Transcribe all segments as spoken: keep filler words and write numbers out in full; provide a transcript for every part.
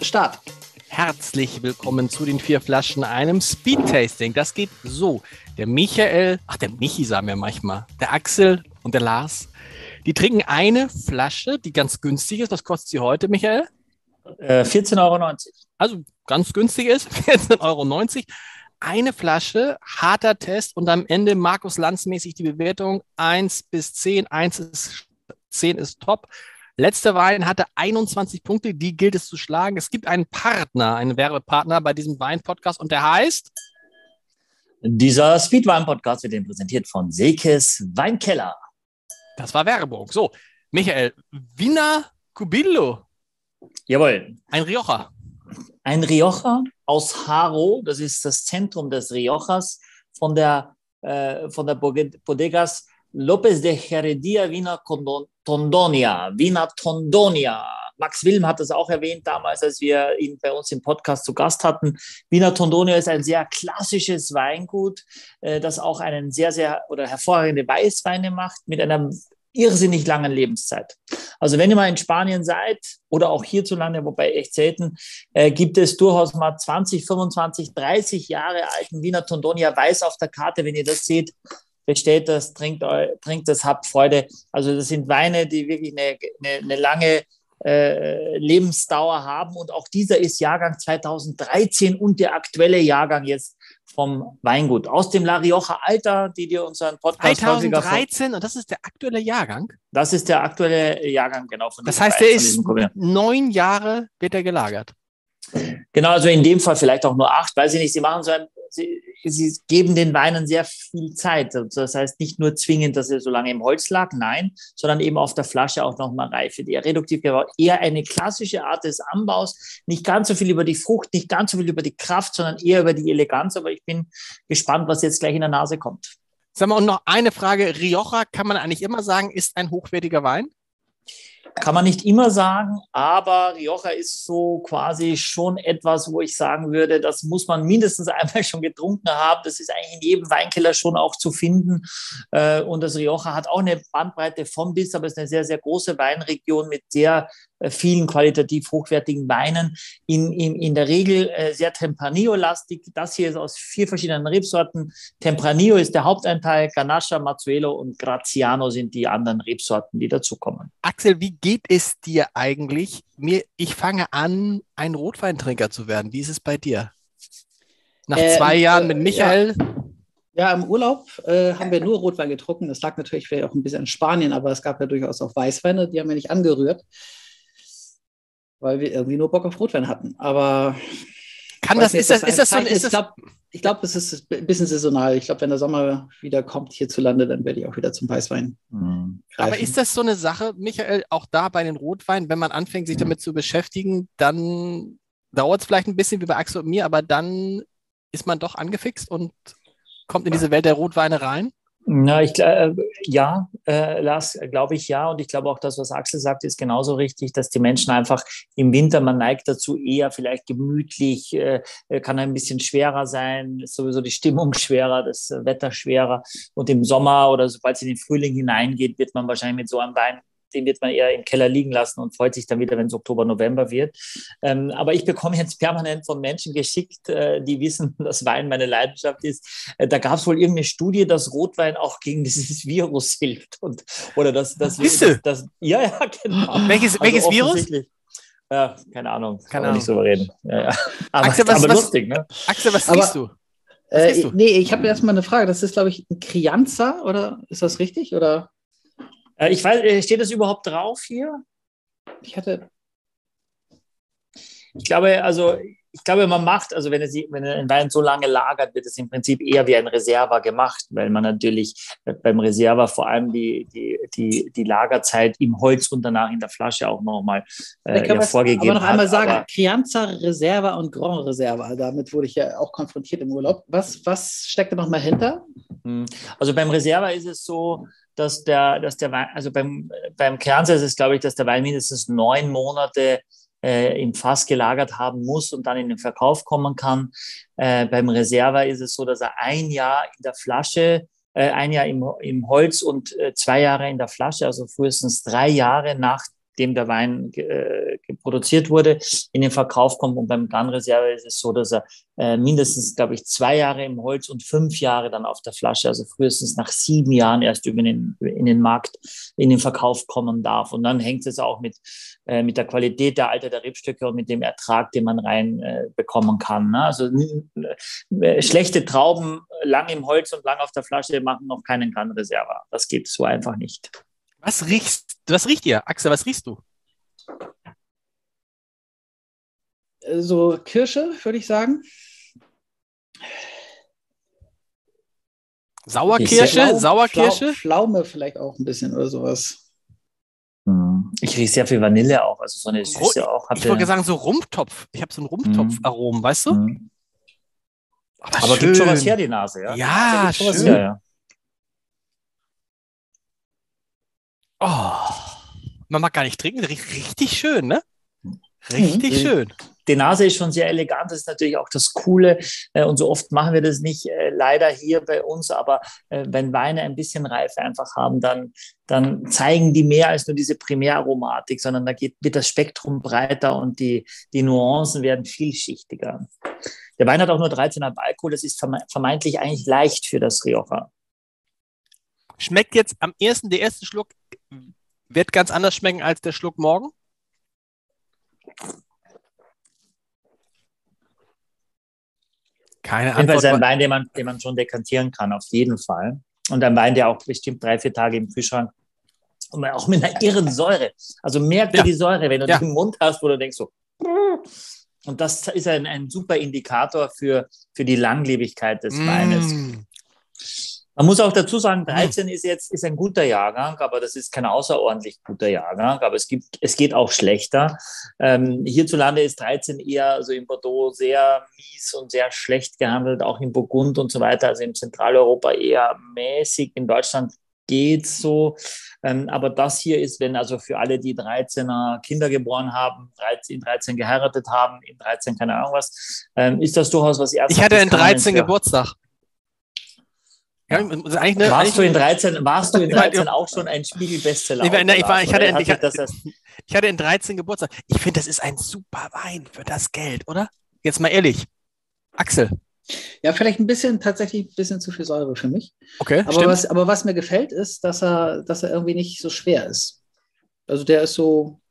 Start. Herzlich willkommen zu den vier Flaschen, einem Speed-Tasting. Das geht so. Der Michael, ach der Michi sagen wir manchmal, der Axel und der Lars, die trinken eine Flasche, die ganz günstig ist. Was kostet sie heute, Michael? Äh, vierzehn Euro neunzig. Also ganz günstig ist, vierzehn Euro neunzig. Eine Flasche, harter Test und am Ende Markus Lanz-mäßig die Bewertung eins bis zehn. eins ist zehn ist top. Letzter Wein hatte einundzwanzig Punkte, die gilt es zu schlagen. Es gibt einen Partner, einen Werbepartner bei diesem Wein-Podcast und der heißt? Dieser Speedwein-Podcast wird Ihnen präsentiert von Selkes Weinkeller. Das war Werbung. So, Michael, Vina Cubillo. Jawohl. Ein Rioja. Ein Rioja aus Haro, das ist das Zentrum des Riojas, von der, äh, von der Bodegas López de Heredia Vina Tondonia. Vina Tondonia. Max Wilm hat das auch erwähnt damals, als wir ihn bei uns im Podcast zu Gast hatten. Vina Tondonia ist ein sehr klassisches Weingut, äh, das auch einen sehr, sehr oder hervorragende Weißweine macht mit einer irrsinnig langen Lebenszeit. Also wenn ihr mal in Spanien seid oder auch hierzulande, wobei echt selten, äh, gibt es durchaus mal zwanzig, fünfundzwanzig, dreißig Jahre alten Vina Tondonia weiß auf der Karte. Wenn ihr das seht, bestellt das, trinkt, trinkt das, habt Freude. Also das sind Weine, die wirklich eine, eine, eine lange äh, Lebensdauer haben. Und auch dieser ist Jahrgang zweitausenddreizehn und der aktuelle Jahrgang jetzt vom Weingut. Aus dem La Rioja Alta, die dir unseren Podcast zweitausenddreizehn und das ist der aktuelle Jahrgang? Das ist der aktuelle Jahrgang, genau. Von das heißt, der ist neun Jahre, wird er gelagert. Genau, also in dem Fall vielleicht auch nur acht, weiß ich nicht. Sie machen so ein, sie, sie geben den Weinen sehr viel Zeit. Das heißt nicht nur zwingend, dass er so lange im Holz lag, nein, sondern eben auf der Flasche auch nochmal Reife. Die reduktiv gebaut, eher eine klassische Art des Anbaus. Nicht ganz so viel über die Frucht, nicht ganz so viel über die Kraft, sondern eher über die Eleganz. Aber ich bin gespannt, was jetzt gleich in der Nase kommt. Sag mal, und noch eine Frage. Rioja, kann man eigentlich immer sagen, ist ein hochwertiger Wein? Kann man nicht immer sagen, aber Rioja ist so quasi schon etwas, wo ich sagen würde, das muss man mindestens einmal schon getrunken haben. Das ist eigentlich in jedem Weinkeller schon auch zu finden. Und das Rioja hat auch eine Bandbreite von bis, aber es ist eine sehr, sehr große Weinregion mit sehr vielen qualitativ hochwertigen Weinen. In, in, in der Regel sehr Tempranillo-lastig. Das hier ist aus vier verschiedenen Rebsorten. Tempranillo ist der Hauptanteil, Garnacha, Mazzuelo und Graziano sind die anderen Rebsorten, die dazukommen. Axel, wie geht es dir eigentlich? Mir, ich fange an, ein Rotweintrinker zu werden. Wie ist es bei dir? Nach äh, zwei Jahren äh, mit Michael? Ja. Ja, im Urlaub äh, haben wir nur Rotwein getrunken. Das lag natürlich vielleicht auch ein bisschen in Spanien, aber es gab ja durchaus auch Weißweine, die haben wir nicht angerührt, weil wir irgendwie nur Bock auf Rotwein hatten. Aber kann das, nicht, ist das, das, ist das so? Ist ich glaube, ich glaub, es ist ein bisschen saisonal. Ich glaube, wenn der Sommer wieder kommt hierzulande, dann werde ich auch wieder zum Weißwein mhm. greifen. Aber ist das so eine Sache, Michael, auch da bei den Rotweinen, wenn man anfängt, sich damit zu beschäftigen, dann dauert es vielleicht ein bisschen wie bei Axel und mir, aber dann ist man doch angefixt und kommt in diese Welt der Rotweine rein? Na, ich, äh, ja, äh, Lars, glaube ich, ja. Und ich glaube auch, das, was Axel sagt, ist genauso richtig, dass die Menschen einfach im Winter, man neigt dazu eher vielleicht gemütlich, äh, kann ein bisschen schwerer sein, ist sowieso die Stimmung schwerer, das Wetter schwerer. Und im Sommer oder sobald es in den Frühling hineingeht, wird man wahrscheinlich mit so einem Wein, den wird man eher im Keller liegen lassen und freut sich dann wieder, wenn es Oktober, November wird. Ähm, aber ich bekomme jetzt permanent von Menschen geschickt, äh, die wissen, dass Wein meine Leidenschaft ist. Äh, da gab es wohl irgendeine Studie, dass Rotwein auch gegen dieses Virus hilft. Und, oder das, das, das, das, das ja, ja, genau. Welches, also welches Virus? Ja, keine Ahnung, kann keine man nicht so reden. Ja, ja. Aber, Axel, was, aber was, lustig, ne? Axel, was siehst du? Was äh, du? Nee, ich habe erstmal eine Frage. Das ist, glaube ich, ein Crianza, oder ist das richtig? Oder? Ich weiß, steht das überhaupt drauf hier? Ich hatte. Ich glaube, also, ich glaube, man macht, also wenn, es, wenn ein Wein so lange lagert, wird es im Prinzip eher wie ein Reserva gemacht, weil man natürlich beim Reserva vor allem die, die, die, die Lagerzeit im Holz und danach in der Flasche auch nochmal äh, ja, vorgegeben hat. Aber noch einmal hat, sagen, Crianza, Reserva und Grand Reserva, damit wurde ich ja auch konfrontiert im Urlaub. Was, was steckt da nochmal hinter? Also beim Reserva ist es so, dass der, dass der Wein, also beim, beim Crianza ist es, glaube ich, dass der Wein mindestens neun Monate äh, im Fass gelagert haben muss und dann in den Verkauf kommen kann. Äh, beim Reserva ist es so, dass er ein Jahr in der Flasche, äh, ein Jahr im, im Holz und äh, zwei Jahre in der Flasche, also frühestens drei Jahre nachdem der Wein äh, produziert wurde, in den Verkauf kommt. Und beim Gran Reserva ist es so, dass er äh, mindestens, glaube ich, zwei Jahre im Holz und fünf Jahre dann auf der Flasche, also frühestens nach sieben Jahren erst über den, in den Markt, in den Verkauf kommen darf. Und dann hängt es auch mit, äh, mit der Qualität der Alter der Rebstöcke und mit dem Ertrag, den man rein äh, bekommen kann. Ne? Also äh, schlechte Trauben lang im Holz und lang auf der Flasche machen noch keinen Gran Reserva. Das geht so einfach nicht. Was riechst, was riecht ihr? Axel, was riechst du? So Kirsche, würde ich sagen. Sauerkirsche? Pflau- Sauerkirsche? Pflau- Pflaume vielleicht auch ein bisschen oder sowas. Ich rieche sehr viel Vanille auch, also so eine Süße auch. Ich wollte sagen, so Rumtopf. Ich habe so einen Rumtopf-Aromen, weißt du? Mhm. Aber, Aber gibt schon was her, die Nase, ja? Ja, Die Nase gibt schon was schön. her, ja. Oh, man mag gar nicht trinken, riecht richtig schön, ne? Richtig Mhm. schön. Die Nase ist schon sehr elegant, das ist natürlich auch das Coole äh, und so oft machen wir das nicht, äh, leider hier bei uns, aber äh, wenn Weine ein bisschen Reife einfach haben, dann, dann zeigen die mehr als nur diese Primäraromatik, sondern da geht, wird das Spektrum breiter und die, die Nuancen werden vielschichtiger. Der Wein hat auch nur dreizehn Komma fünf Alkohol, das ist verme- vermeintlich eigentlich leicht für das Rioja. Schmeckt jetzt am ersten, der erste Schluck wird ganz anders schmecken als der Schluck morgen? Keine Auf jeden Fall ist ein Antwort. Wein, den man, den man schon dekantieren kann, auf jeden Fall. Und ein Wein, der auch bestimmt drei, vier Tage im Kühlschrank und auch mit einer irren Säure. Also merkt Ja. dir die Säure, wenn du Ja. die im Mund hast, wo du denkst so. Und das ist ein, ein super Indikator für, für die Langlebigkeit des Weines. Mm. Man muss auch dazu sagen, dreizehn ist jetzt ist ein guter Jahrgang, aber das ist kein außerordentlich guter Jahrgang. Aber es gibt, es geht auch schlechter. Ähm, hierzulande ist dreizehn eher, also in Bordeaux, sehr mies und sehr schlecht gehandelt, auch in Burgund und so weiter. Also in Zentraleuropa eher mäßig. In Deutschland geht's so. Ähm, aber das hier ist, wenn also für alle, die dreizehner Kinder geboren haben, dreizehn, in dreizehn geheiratet haben, in dreizehn keine Ahnung was, ähm, ist das durchaus was Ernsthaftes. Ich hatte in Kann man dreizehn für- Geburtstag. Ja, Ja. also eigentlich eine, Warst du eigentlich, in dreizehn, warst du in Ich war- dreizehn auch schon ein Spiegel-Bestseller? ich, war, ich, war, ich, hatte, Oder hat ich, sich das hatte, erst- ich hatte in dreizehn Geburtstag. Ich finde, das ist ein super Wein für das Geld, oder? Jetzt mal ehrlich. Axel. Ja, vielleicht ein bisschen, tatsächlich ein bisschen zu viel Säure für mich. Okay, Aber stimmt. was, aber was mir gefällt, ist, dass er, dass er irgendwie nicht so schwer ist. Also der ist so,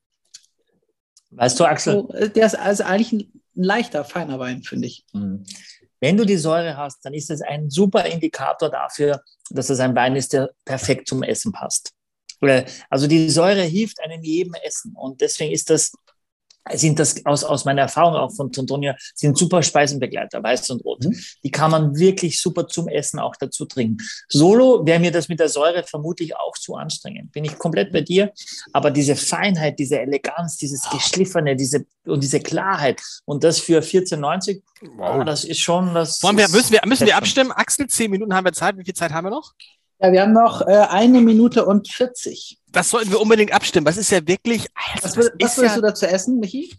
Weißt du, Axel, so der ist also eigentlich ein, ein leichter, feiner Wein, finde ich. wenn du die Säure hast, dann ist es ein super Indikator dafür, dass es ein Wein ist, der perfekt zum Essen passt. Oder- Also die Säure hilft einem jedem Essen und deswegen ist das, sind das aus, aus meiner Erfahrung auch von Tontonia, sind super Speisenbegleiter, weiß und rot. Mhm. Die kann man wirklich super zum Essen auch dazu trinken. Solo wäre mir das mit der Säure vermutlich auch zu anstrengend. Bin ich komplett bei dir. Aber diese Feinheit, diese Eleganz, dieses Geschliffene, diese, und diese Klarheit und das für vierzehn neunzig, Wow. das ist schon das. Wollen wir, ist- müssen wir, müssen wir schon. abstimmen? Axel, zehn Minuten haben wir Zeit. Wie viel Zeit haben wir noch? Ja, wir haben noch äh, eine Minute und vierzig. Das sollten wir unbedingt abstimmen. Das ist ja wirklich. Also, Was, das wür- was ist würdest ja, du dazu essen, Michi?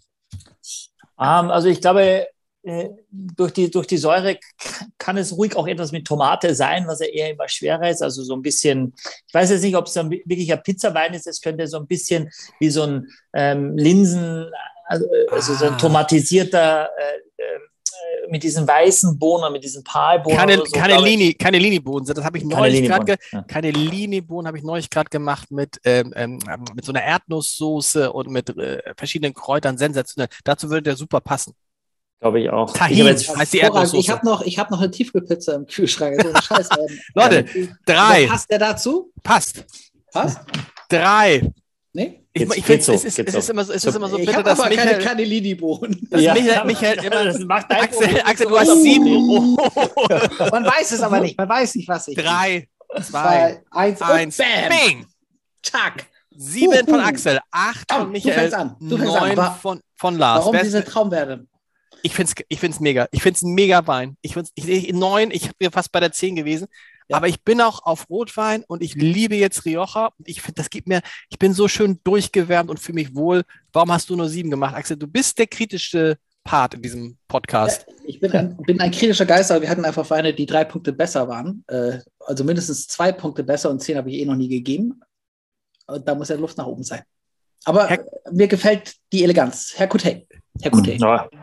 Ähm, also ich glaube, äh, durch die, durch die Säure k- kann es ruhig auch etwas mit Tomate sein, was ja eher immer schwerer ist. Also so ein bisschen, ich weiß jetzt nicht, ob es dann wirklich ein Pizzawein ist. Es könnte so ein bisschen wie so ein ähm, Linsen, also, also so Ah. ein tomatisierter äh, äh, mit diesen weißen Bohnen, mit diesen Palbohnen. keine, oder so, keine, glaube ich. Linie, keine Liniebohnen. Das habe ich neulich gerade ge Ja. keine Liniebohnen habe ich neulich gerade gemacht mit, ähm, ähm, mit so einer Erdnusssoße und mit äh, verschiedenen Kräutern. Sensationell. Dazu würde der super passen. Glaube ich auch. Tahin. Ich habe jetzt, Heißt die Hervorragend. Erdnusssoße. Ich habe noch, ich hab noch eine Tiefkühlpizza im Kühlschrank. So ein Scheiß. Leute, drei. Aber passt der dazu? Passt. Passt? Drei. Nee? Ich, Geht's- ich geht finde, so, es ist, geht es so. ist immer so, es ist immer so ich bitte, habe dass aber Michael, keine, keine Lini-Bohnen. dass Ja. Michael, Michael immer, das macht dein Axel, Problem. Axel, du hast sieben. Oh. Man weiß es aber nicht. Man weiß nicht, was ich. Drei, zwei, zwei, eins, eins, und bam! bing. Tack! Sieben Huhu. von Axel, acht Oh, von du Michael, fängst an. Du fängst an. neun Wa- von, von Lars. Warum Wer- diese Traumwerte? Ich finde es ich find's mega. Ich finde es ein mega Wein. Ich finde ich, ich, neun, ich bin fast bei der zehn gewesen. Ja. Aber ich bin auch auf Rotwein und ich liebe jetzt Rioja. Und ich finde, das gibt mir, ich bin so schön durchgewärmt und fühle mich wohl. Warum hast du nur sieben gemacht, Axel? Du bist der kritischste Part in diesem Podcast. Ich bin ein, bin ein kritischer Geist, aber wir hatten einfach Weine, die drei Punkte besser waren. Äh, also mindestens zwei Punkte besser und zehn habe ich eh noch nie gegeben. Und da muss ja Luft nach oben sein. Aber Herr, mir gefällt die Eleganz. Herr Coutet. Herr Coutet. Ja,